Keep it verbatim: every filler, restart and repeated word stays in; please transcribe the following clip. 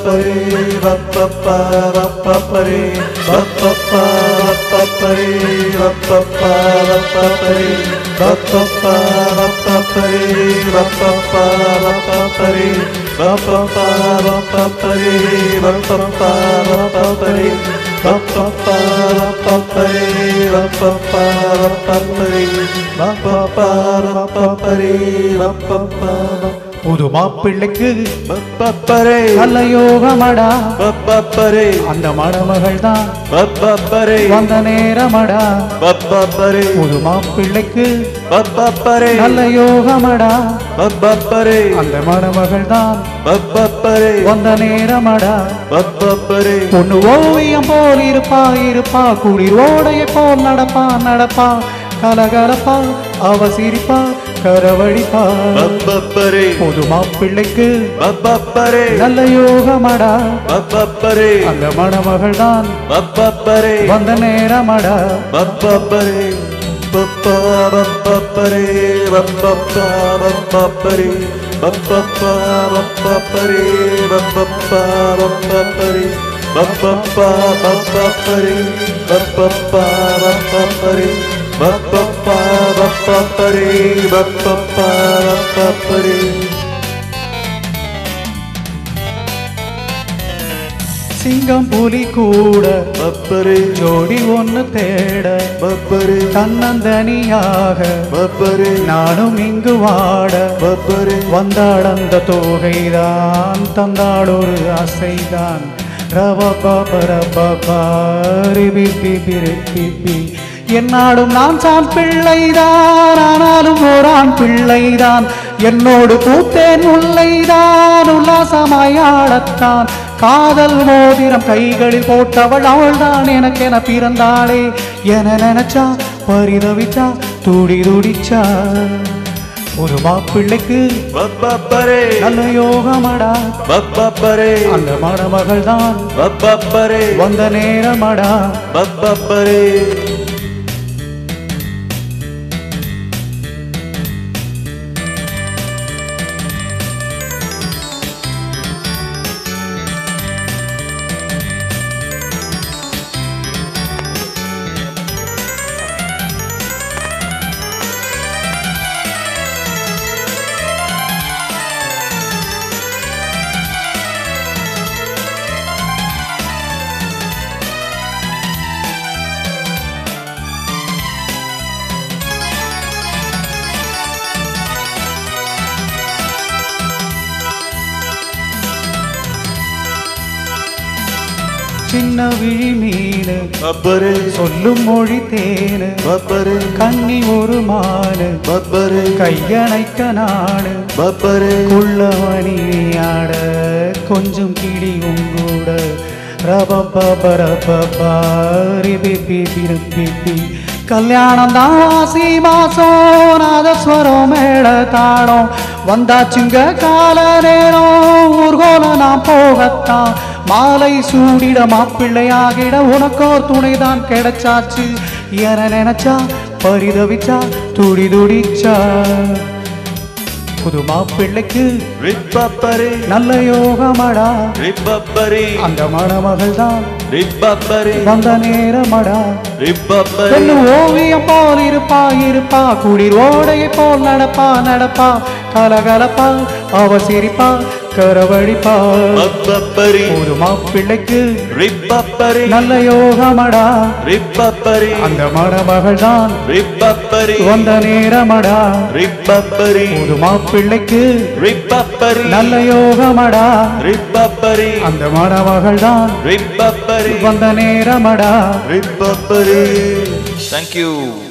பப்பரே வப்பப்பா வப்பப்பரே வப்பப்பா வப்பப்பரே வப்பப்பா வப்பப்பரே வப்பப்பா வப்பப்பரே வப்பப்பா வப்பப்பரே வப்பப்பா வப்பப்பரே வப்பப்பா வப்பப்பரே வப்பப்பா வப்பப்பரே வப்பப்பா வப்பப்பரே வப்பப்பா வப்பப்பரே வப்பப்பா புது மாப்பிள்ளைக்கு வப்பப்பரே நல்ல யோகமடா வப்பப்பரே அந்த மணமகள் தான் வப்பப்பரே வந்த நேரமடா வப்பப்பரே புது மாப்பிள்ளைக்கு வப்பப்பரே நல்ல யோகமடா வப்பப்பரே அந்த மணமகள் தான் வப்பப்பரே வந்த நேரமடா வப்பப்பரே பொண்ணு ஓவியம் போல் இருப்பா இருப்பா குளிர் ஓடைய போல் நடப்பா நடப்பா கலகலப்பா அவ சிரிப்பா கரவழிப்பா வப்பப்பரே புது மாப்பிள்ளைக்கு வப்பப்பரே நல்ல யோகமடா வப்பப்பரே அந்த மணமகள் தான் வப்பப்பரே வந்த நேரமடா வப்பப்பரே வப்பப்பா வப்பப்பரே வப்பப்பா வப்பப்பரே வப்பப்பா வப்பப்பரே வப்பப்பா வப்பப்பரே வப்பப்பா வப்பப்பரே வப்பப்பா வப்பப்பரே வப்பப்பா வப்பப்பரே வப்பப்பா வப்பப்பரே சிங்கம் புலி கூட வப்பரே ஜோடி ஒன்னு தேட வப்பரே தன்னந்தனியாக வப்பரே நானும் இங்கு வாட வப்பரே வந்தாள் அந்த தோகைதான் தந்தாள் ஒரு ஆசைதான் என்னாடும் நான் சான் பிள்ளைதான் ஆனாலும் ஓரான் பிள்ளைதான் என்னோடு பூத்தேன் முல்லைதான் உல்லாசமாயாடத்தான் காதல் மோதிரம் கைகளில் போட்டவள் அவள்தான் எனக்கென பிறந்தாளே என நினைச்சா பரிதவிச்சா துடி துடிச்சா ஒரு மாப்பிள்ளைக்கு வப்பப்பரே நல்ல யோகமடா வப்பப்பரே அந்த மணமகள் தான் வப்பப்பரே வந்த நேரமடா வப்பப்பரே சின்ன விழி மீனு வப்பரே சொல்லும் மொழி தேனு வப்பரே கண்ணி ஒரு மானு வப்பரே கையணைக்க நாடு வப்பரே குள்ளமணி ஆட கொஞ்சம் கிளி உங்கூட ரபி கல்யாணம் தான் ஆசி மாசம் நாதஸ்வரம் மேட தாளம் வந்தாச்சுங்க கால நேரம் ஊர்கோல நான் போகத்தான் மாலை சூடிட மாப்பிள்ளையாகிட உனக்கோர் துணைதான் கிடைச்சாச்சு என நினைச்சா பரிதவிச்சா துடி துடிச்சா புது மாப்பிள்ளைக்கு ரிப்பப்பரே நல்ல யோகமடா ரிப்பப்பரே அந்த மணமகள் தான் ரிப்பப்பரே வந்த நேரமடா ரிப்பப்பரே ஓவியம் போல் இருப்பா இருப்பா குளிர் ஓடையை போல் நடப்பா நடப்பா கலகலப்பா அவ சிரிப்பா கரவழிப்பா வப்பப்பரே ஒரு மாப்பிள்ளைக்கு ரிப்பப்பரே நல்ல யோகமடா ரிப்பப்பரே அந்த மணமகள் தான் ரிப்பப்பரே வந்த நேரமடா ரிப்பப்பரே ஒரு மாப்பிள்ளைக்கு ரிப்பப்பரே நல்ல யோகமடா ரிப்பப்பரே அந்த மணமகள் தான் ரிப்பப்பரே வந்த நேரமடா ரிப்பப்பரே. Thank you.